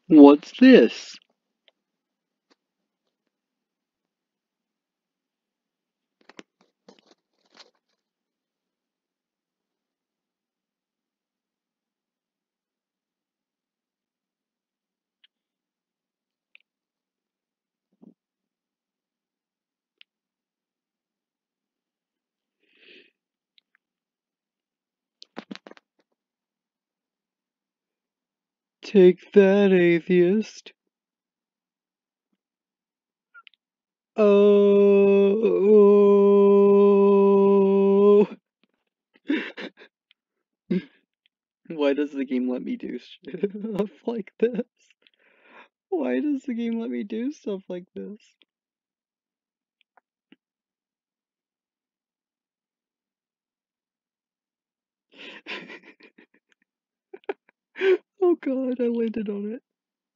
What's this? Take that, atheist. Oh. Why does the game let me do stuff like this? Why does the game let me do stuff like this? Oh god, I landed on it.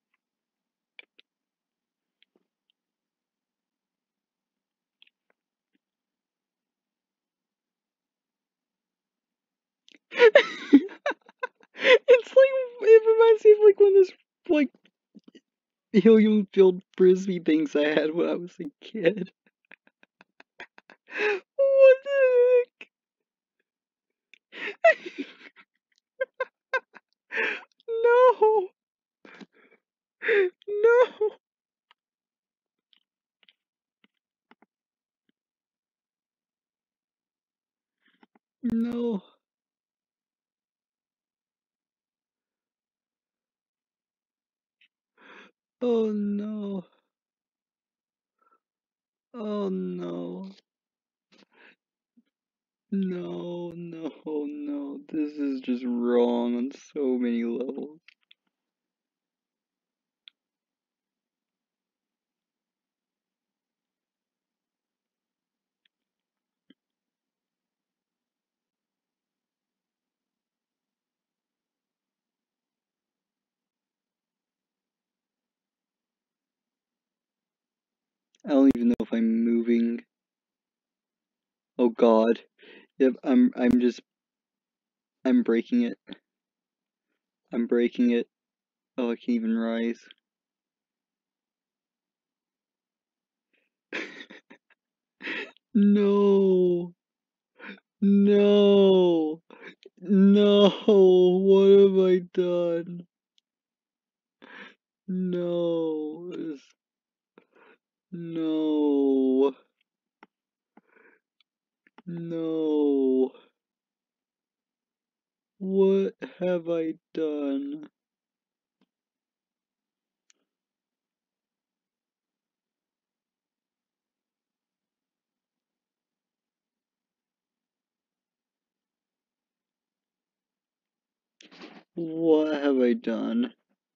It's like, it reminds me of like when this, like, helium-filled frisbee things I had when I was a kid. What the heck? No! No! No. Oh no. Oh no. No, no, no. This is just wrong on so many levels. I don't even know if I'm moving. Oh god. Yep, I'm breaking it. I'm breaking it. Oh, I can't even rise. No. No. No. What have I done? No. No. No. What have I done? What have I done?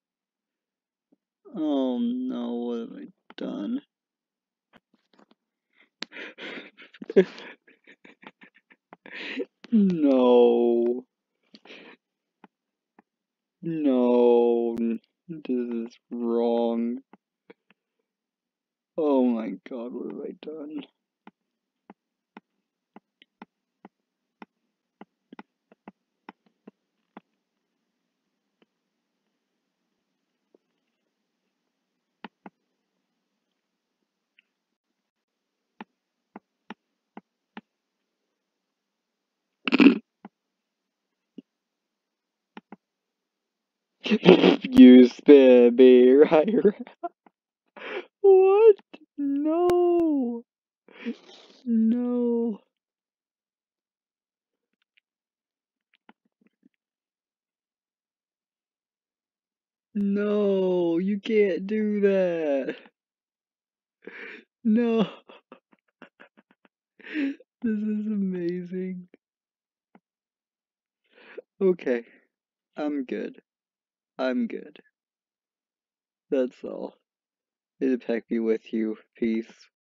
Oh no, what have I done? No. No. This is wrong. Oh my god, what have I done? You spin me right around. What? No. No. No, you can't do that. No. This is amazing. Okay, I'm good. I'm good. That's all. May the pack be with you. Peace.